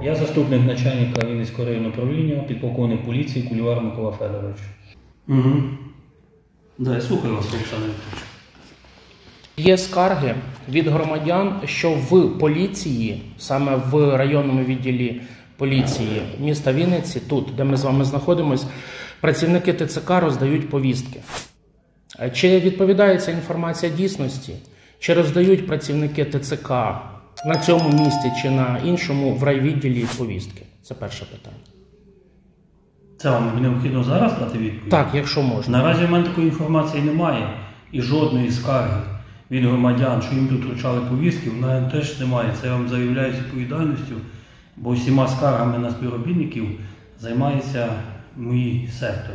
Я заступник начальника Вінницького районного управління, підполковник поліції Кулівар Микола Федорович. Да, я слухаю вас, Олександр Вікторович. Є скарги від громадян, що в поліції, саме в районному відділі поліції міста Вінниці, тут, де ми з вами знаходимося, працівники ТЦК роздають повістки. Чи відповідає ця інформація дійсності? Чи роздають працівники ТЦК на цьому місці чи на іншому в райвідділі повістки? Це перше питання. Це вам необхідно зараз дати відповідь? Так, якщо можна. Наразі в мене такої інформації немає і жодної скарги від громадян, що їм тут вручали повістки, в мене теж немає. Це я вам заявляю з відповідальністю, бо всіма скаргами на співробітників займається мій сектор.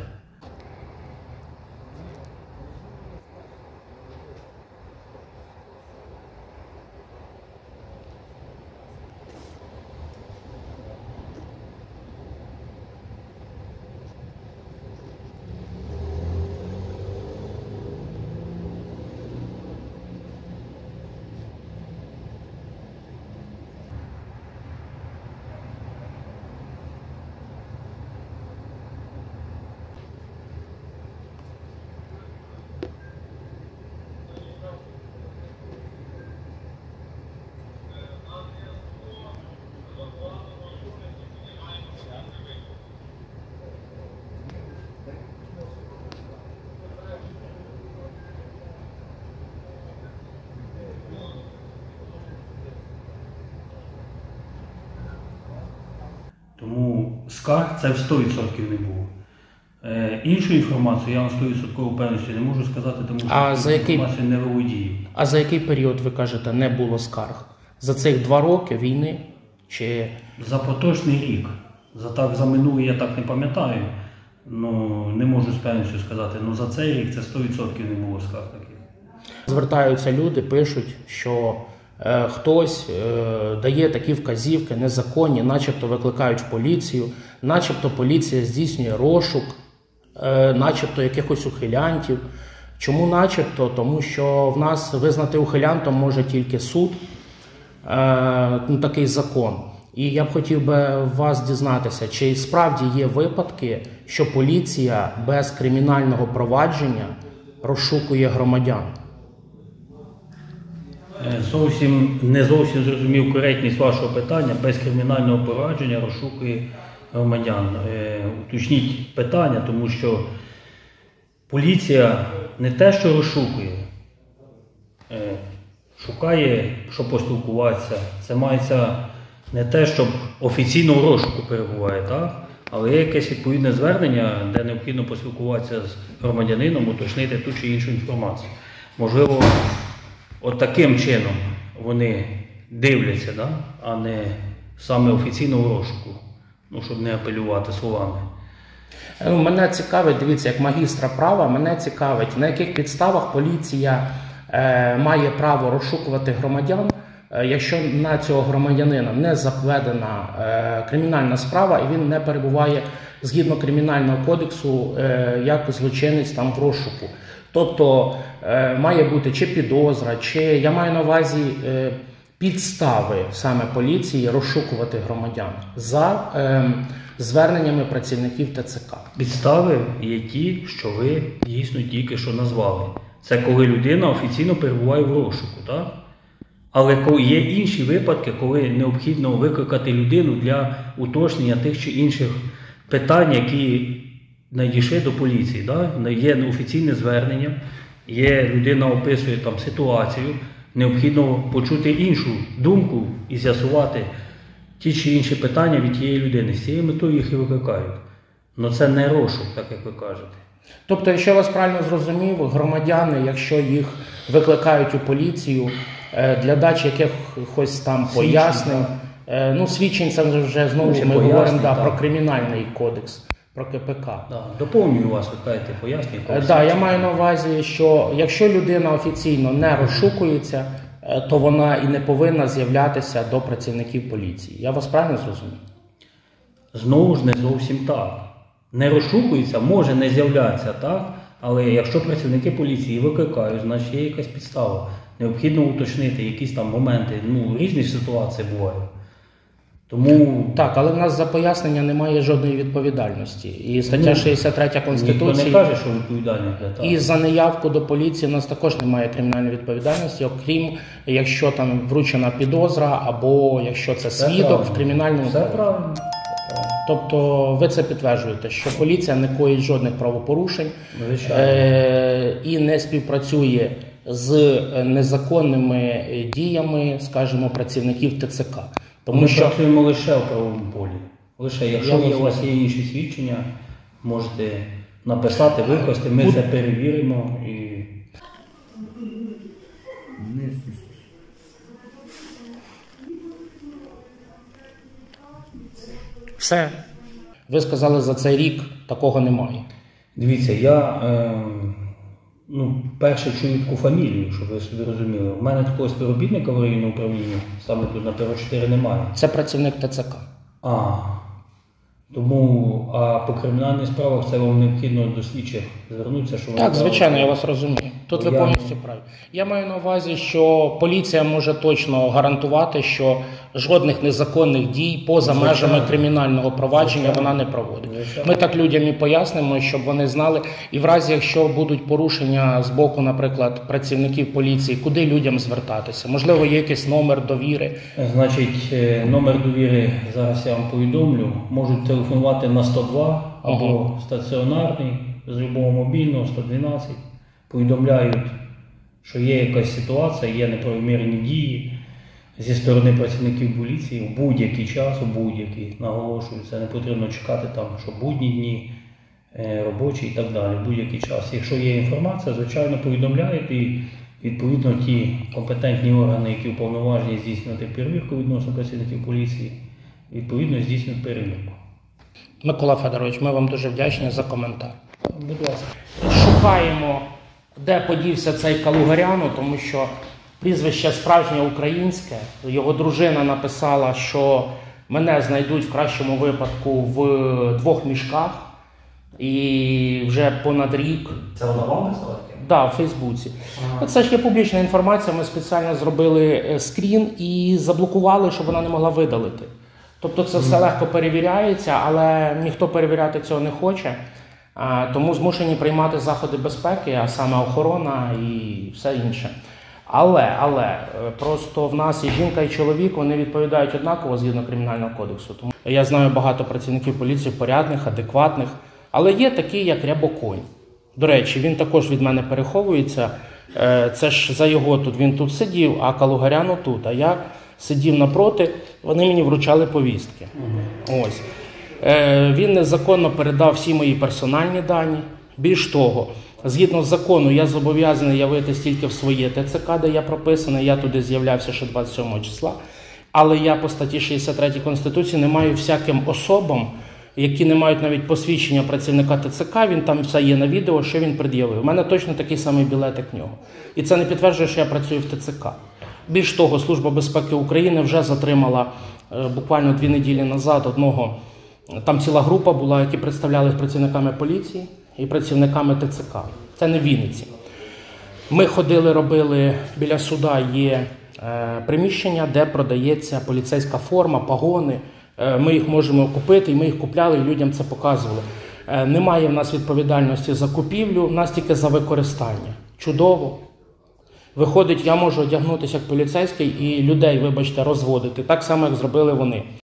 Тому скарг це в 100% не було. Іншу інформацію я вам 100% впевненості не можу сказати, тому що інформацію не володію. А за який період, ви кажете, не було скарг? За цих 2 роки війни? Чи... За поточний рік. За минулий я так не пам'ятаю. Не можу з певністю сказати. За цей рік це 100% не було скарг таких. Звертаються люди, пишуть, що хтось дає такі вказівки незаконні, начебто викликають в поліцію, начебто поліція здійснює розшук, начебто якихось ухилянтів. Чому начебто? Тому що в нас визнати ухилянтом може тільки суд, такий закон. І я б хотів би вас дізнатися, чи справді є випадки, що поліція без кримінального провадження розшукує громадян? Не зовсім зрозумів коректність вашого питання. Без кримінального провадження розшукує громадян. Уточніть питання, тому що поліція не те, що розшукує, шукає, щоб поспілкуватися. Це мається не те, щоб офіційно в розшуку перебуває, так? Але є якесь відповідне звернення, де необхідно поспілкуватися з громадянином, уточнити ту чи іншу інформацію. Можливо, от таким чином вони дивляться, да? А не саме офіційно в розшуку, щоб не апелювати словами. Мене цікавить, дивіться, як магістра права, мене цікавить, на яких підставах поліція має право розшукувати громадян, якщо на цього громадянина не заведена кримінальна справа і він не перебуває згідно Кримінального кодексу як злочинець там в розшуку. Тобто має бути чи підозра, чи я маю на увазі підстави саме поліції розшукувати громадян за зверненнями працівників ТЦК. Підстави є ті, що ви дійсно тільки що назвали. Це коли людина офіційно перебуває в розшуку, так? Але є інші випадки, коли необхідно викликати людину для уточнення тих чи інших питань, які надійшли до поліції. Да? Є офіційне звернення, людина описує там ситуацію, необхідно почути іншу думку і з'ясувати ті чи інші питання від тієї людини. З цією метою їх і викликають. Але це не розшук, так як ви кажете. Тобто, якщо я вас правильно зрозумів, громадяни, якщо їх викликають у поліцію для дачі якихось там пояснень, свідчень, це вже знову ми говоримо про Кримінальний кодекс, про КПК. Доповнюю вас, ви кажете, пояснення. Так, я маю на увазі, що якщо людина офіційно не розшукується, то вона і не повинна з'являтися до працівників поліції. Я вас правильно зрозумів? Знову ж не зовсім так. Не розшукується, може не з'являтися, так? Але якщо працівники поліції викликають, значить є якась підстава. Необхідно уточнити якісь там моменти, різні ситуації бувають. Тому Так, але в нас за пояснення немає жодної відповідальності. І стаття 63 ніхто Конституції, не каже, що відповідальний. і за неявку до поліції в нас також немає кримінальної відповідальності, окрім якщо там вручена підозра або якщо це свідок в кримінальному Все провадженні. правильно. Тобто ви це підтверджуєте, що поліція не коїть жодних правопорушень і не співпрацює з незаконними діями, скажімо, працівників ТЦК. Ми працюємо лише в правовому полі. Лише якщо у вас є інші свідчення, можете написати, викласти, ми це перевіримо. Все. Ви сказали, за цей рік такого немає. Дивіться, я перше чую таку фамілію, щоб ви собі розуміли. У мене такого співробітника в районному управлінні, саме тут на Перо 4 немає. Це працівник ТЦК. Тому по кримінальних справах це вам необхідно до слідчих звернутися, що Так, звичайно, я вас розумію. Тут ви повністю праві. Я маю на увазі, що поліція може точно гарантувати, що жодних незаконних дій поза межами кримінального провадження вона не проводить. Ми так людям і пояснимо, щоб вони знали. І в разі, якщо будуть порушення з боку, наприклад, працівників поліції, куди людям звертатися? Можливо, є якийсь номер довіри? Значить, номер довіри зараз я вам повідомлю. Можуть телефонувати на 102 або стаціонарний, з любого мобільного, 112. Повідомляють, що є якась ситуація, є неправомірні дії зі сторони працівників поліції в будь-який час, наголошую, це не потрібно чекати там, що будні дні, робочі і так далі, в будь-який час. Якщо є інформація, звичайно, повідомляють і відповідно ті компетентні органи, які уповноважені здійснювати перевірку відносно працівників поліції, відповідно здійснюють перевірку. Микола Федорович, ми вам дуже вдячні за коментар. Будь ласка. Шукаємо, де подівся цей Калугаряну, тому що прізвище справжнє українське. Його дружина написала, що мене знайдуть в кращому випадку в 2 мішках і вже понад рік. Це вона вам писала таке? Так, в Фейсбуці. Це ж є публічна інформація, ми спеціально зробили скрін і заблокували, щоб вона не могла видалити. Тобто це все легко перевіряється, але ніхто перевіряти цього не хоче. Тому змушені приймати заходи безпеки, а саме охорона і все інше. Але просто в нас і жінка, і чоловік, вони відповідають однаково згідно Кримінального кодексу. Тому я знаю багато працівників поліції порядних, адекватних, але є такі, як Рябоконь. До речі, він також від мене переховується. Це ж за його тут, він тут сидів, а Калугаряну тут. А я сидів напроти, вони мені вручали повістки. Ось. Він незаконно передав всі мої персональні дані. Більш того, згідно з закону, я зобов'язаний явитись тільки в своє ТЦК, де я прописаний, я туди з'являвся ще 27 числа. Але я по статті 63 Конституції не маю всяким особам, які не мають навіть посвідчення працівника ТЦК, він там все є на відео, що він пред'явив. У мене точно такий самий білет, як в нього. І це не підтверджує, що я працюю в ТЦК. Більш того, Служба безпеки України вже затримала буквально 2 неділі назад одного. Там ціла група була, які представляли працівниками поліції і працівниками ТЦК. Це не в Вінниці. Ми ходили, робили, біля суда є приміщення, де продається поліцейська форма, погони. Ми їх можемо купити, і ми їх купляли, і людям це показували. Немає в нас відповідальності за купівлю, в нас тільки за використання. Чудово. Виходить, я можу одягнутися як поліцейський і людей, вибачте, розводити. Так само, як зробили вони.